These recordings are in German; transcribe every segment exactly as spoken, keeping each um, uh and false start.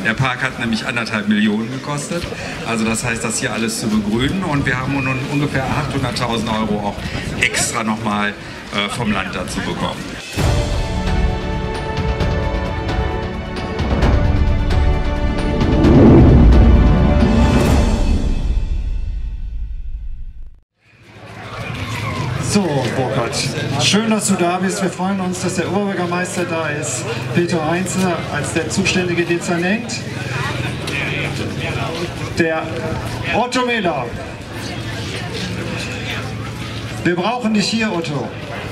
Der Park hat nämlich anderthalb Millionen gekostet. Also das heißt, das hier alles zu begrünen. Und wir haben nun ungefähr achthunderttausend Euro auch extra nochmal äh, vom Land dazu bekommen. So, Burkhard, schön, dass du da bist. Wir freuen uns, dass der Oberbürgermeister da ist, Peter Heinze, als der zuständige Dezernent. Der Otto Mehler. Wir brauchen dich hier, Otto.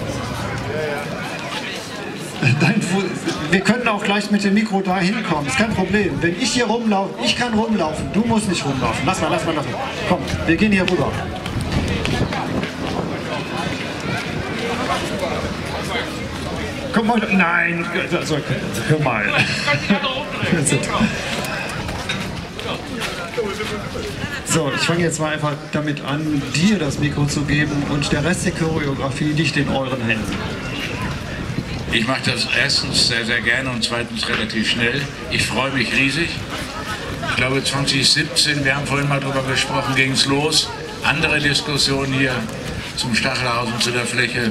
Dein Wir können auch gleich mit dem Mikro da hinkommen, ist kein Problem. Wenn ich hier rumlaufe, ich kann rumlaufen, du musst nicht rumlaufen. Lass mal, lass mal, lass mal. Komm, wir gehen hier rüber. Komm mal, nein, also, hör mal. So, ich fange jetzt mal einfach damit an, dir das Mikro zu geben und der Rest der Choreografie liegt in euren Händen. Ich mache das erstens sehr, sehr gerne und zweitens relativ schnell. Ich freue mich riesig. Ich glaube zwanzig siebzehn, wir haben vorhin mal darüber gesprochen, ging es los. Andere Diskussionen hier zum Stachelhaus und zu der Fläche.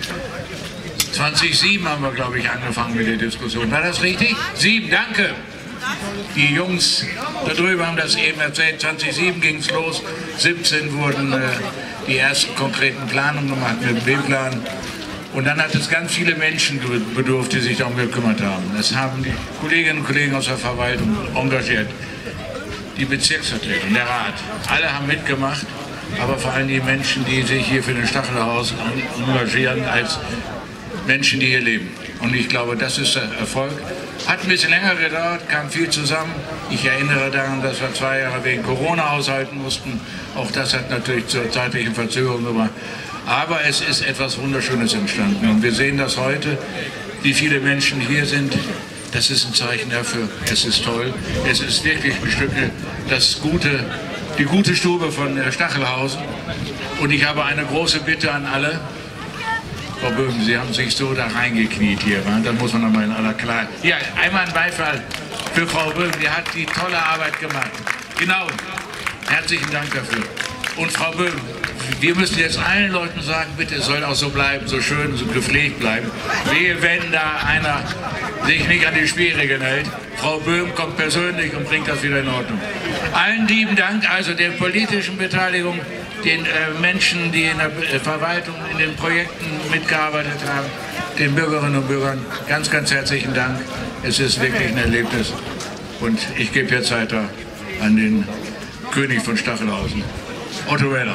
zwanzig sieben haben wir, glaube ich, angefangen mit der Diskussion. War das richtig? Sieben, danke. Die Jungs da drüben haben das eben erzählt. zwanzig sieben ging es los. siebzehn wurden äh, die ersten konkreten Planungen gemacht mit dem B-Plan. Und dann hat es ganz viele Menschen bedurft, die sich darum gekümmert haben. Das haben die Kolleginnen und Kollegen aus der Verwaltung engagiert. Die Bezirksvertretung, der Rat. Alle haben mitgemacht. Aber vor allem die Menschen, die sich hier für den Stachelhaus engagieren, als Menschen, die hier leben. Und ich glaube, das ist der Erfolg. Hat ein bisschen länger gedauert, kam viel zusammen. Ich erinnere daran, dass wir zwei Jahre wegen Corona aushalten mussten. Auch das hat natürlich zur zeitlichen Verzögerung gemacht. Aber es ist etwas Wunderschönes entstanden. Und wir sehen das heute, wie viele Menschen hier sind. Das ist ein Zeichen dafür. Es ist toll. Es ist wirklich ein Stück das gute, die gute Stube von Stachelhausen. Und ich habe eine große Bitte an alle. Frau Böhm, Sie haben sich so da reingekniet hier, wa? Da muss man nochmal in aller Klarheit. Ja, einmal ein Beifall für Frau Böhm, die hat die tolle Arbeit gemacht. Genau, herzlichen Dank dafür. Und Frau Böhm, wir müssen jetzt allen Leuten sagen, bitte, es soll auch so bleiben, so schön, so gepflegt bleiben. Wehe, wenn da einer sich nicht an die Spielregeln hält. Frau Böhm kommt persönlich und bringt das wieder in Ordnung. Allen lieben Dank, also der politischen Beteiligung, den äh, Menschen, die in der äh, Verwaltung, in den Projekten mitgearbeitet haben, den Bürgerinnen und Bürgern, ganz, ganz herzlichen Dank. Es ist wirklich ein Erlebnis. Und ich gebe jetzt weiter an den König von Stachelhausen, Otto Weller.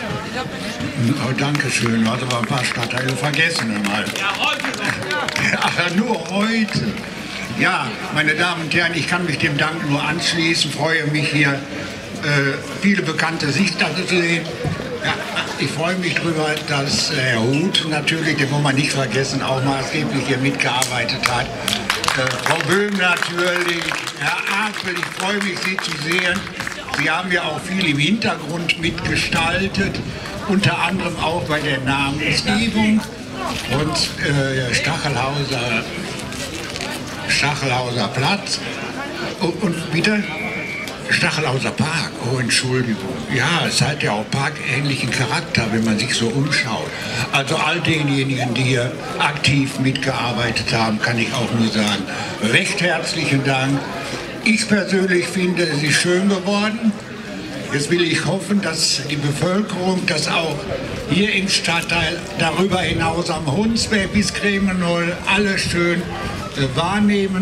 Oh, danke schön, du hast aber ein paar Stadtteile vergessen. Mal. Ja, heute. Ach, nur heute. Ja, meine Damen und Herren, ich kann mich dem Dank nur anschließen, freue mich hier, äh, viele bekannte Gesichter zu sehen. Ja, ich freue mich darüber, dass Herr Huth natürlich, den wollen wir nicht vergessen, auch maßgeblich hier mitgearbeitet hat. Äh, Frau Böhm natürlich, Herr Apel, ich freue mich, Sie zu sehen. Sie haben ja auch viel im Hintergrund mitgestaltet, unter anderem auch bei der Namensgebung. Und äh, Stachelhauser, Stachelhauser Platz und, und wieder Stachelhauser Park, oh Entschuldigung. Ja, es hat ja auch parkähnlichen Charakter, wenn man sich so umschaut. Also all denjenigen, die hier aktiv mitgearbeitet haben, kann ich auch nur sagen, recht herzlichen Dank. Ich persönlich finde, es ist schön geworden. Jetzt will ich hoffen, dass die Bevölkerung das auch hier im Stadtteil, darüber hinaus am Hunsberg bis Kremenol, alle schön äh, wahrnehmen.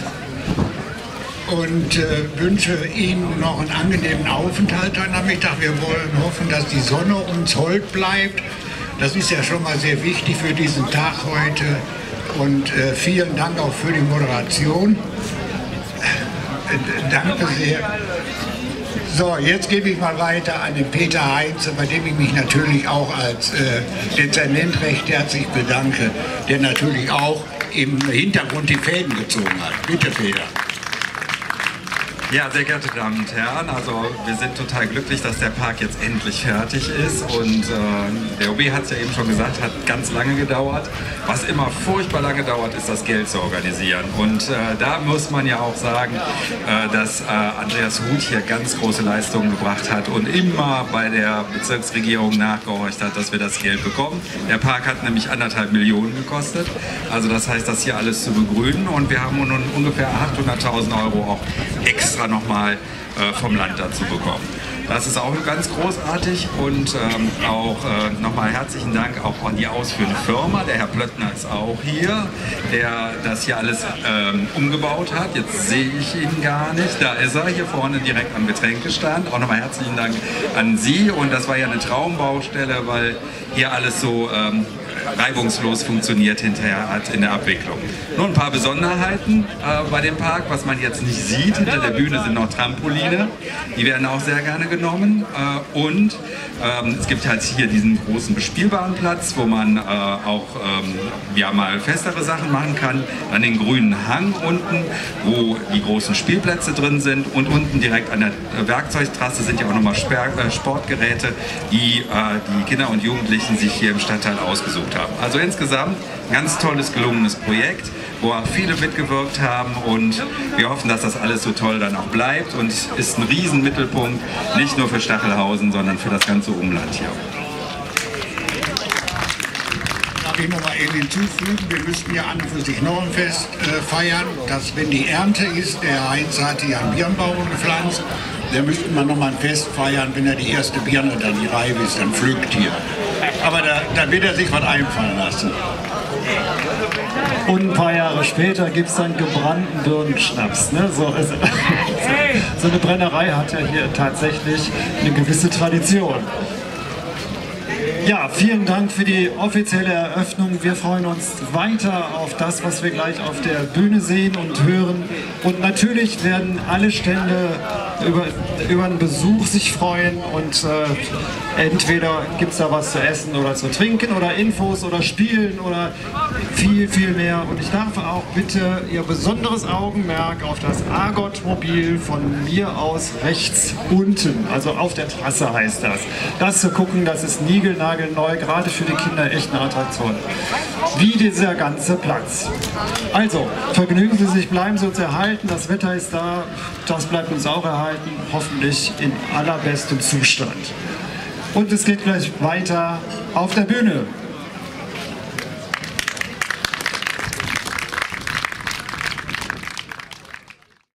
Und äh, wünsche Ihnen noch einen angenehmen Aufenthalt heute Nachmittag. Wir wollen hoffen, dass die Sonne uns hold bleibt. Das ist ja schon mal sehr wichtig für diesen Tag heute. Und äh, vielen Dank auch für die Moderation. Äh, danke sehr. So, jetzt gebe ich mal weiter an den Peter Heinze, bei dem ich mich natürlich auch als äh, Dezernent recht herzlich bedanke, der natürlich auch im Hintergrund die Fäden gezogen hat. Bitte, Peter. Ja, sehr geehrte Damen und Herren, also wir sind total glücklich, dass der Park jetzt endlich fertig ist und äh, der O B hat es ja eben schon gesagt, hat ganz lange gedauert. Was immer furchtbar lange dauert, ist das Geld zu organisieren und äh, da muss man ja auch sagen, äh, dass äh, Andreas Huth hier ganz große Leistungen gebracht hat und immer bei der Bezirksregierung nachgehorcht hat, dass wir das Geld bekommen. Der Park hat nämlich anderthalb Millionen gekostet, also das heißt, das hier alles zu begrünen und wir haben nun ungefähr achthunderttausend Euro auch extra nochmal äh, vom Land dazu bekommen. Das ist auch ganz großartig und ähm, auch äh, nochmal herzlichen Dank auch an die ausführende Firma. Der Herr Plöttner ist auch hier, der das hier alles ähm, umgebaut hat. Jetzt sehe ich ihn gar nicht. Da ist er, hier vorne direkt am Getränkestand. Auch nochmal herzlichen Dank an Sie und das war ja eine Traumbaustelle, weil hier alles so ähm, reibungslos funktioniert hinterher hat in der Abwicklung. Nur ein paar Besonderheiten äh, bei dem Park, was man jetzt nicht sieht. Hinter der Bühne sind noch Trampoline, die werden auch sehr gerne genommen äh, und ähm, es gibt halt hier diesen großen bespielbaren Platz, wo man äh, auch ähm, ja, mal festere Sachen machen kann. Dann den grünen Hang unten, wo die großen Spielplätze drin sind und unten direkt an der Werkzeugtrasse sind ja auch nochmal Sportgeräte, die äh, die Kinder und Jugendlichen sich hier im Stadtteil ausgesucht haben. Also insgesamt ein ganz tolles, gelungenes Projekt, wo auch viele mitgewirkt haben und wir hoffen, dass das alles so toll dann auch bleibt und ist ein Riesenmittelpunkt, nicht nur für Stachelhausen, sondern für das ganze Umland hier. Darf ich noch mal eben hinzufügen, wir müssten ja an und für sich noch ein Fest äh, feiern, dass wenn die Ernte ist, der Heinz hat hier einen Birnbaum gepflanzt, da müsste man noch mal ein Fest feiern, wenn er die erste Birne dann die reif ist, dann pflückt hier. Aber da, da wird er sich was einfallen lassen. Und ein paar Jahre später gibt es dann gebrannten Birnenschnaps. Ne? So, also, so eine Brennerei hat ja hier tatsächlich eine gewisse Tradition. Ja, vielen Dank für die offizielle Eröffnung. Wir freuen uns weiter auf das, was wir gleich auf der Bühne sehen und hören. Und natürlich werden alle Stände über, über einen Besuch sich freuen und äh, entweder gibt es da was zu essen oder zu trinken oder Infos oder Spielen oder viel, viel mehr. Und ich darf auch bitte Ihr besonderes Augenmerk auf das Argot-Mobil von mir aus rechts unten, also auf der Trasse heißt das. Das zu gucken, das ist niegelnagelneu, gerade für die Kinder echt eine Attraktion. Wie dieser ganze Platz. Also, vergnügen Sie sich, bleiben Sie uns erhalten, das Wetter ist da, das bleibt uns auch erhalten, hoffentlich in allerbestem Zustand. Und es geht gleich weiter auf der Bühne.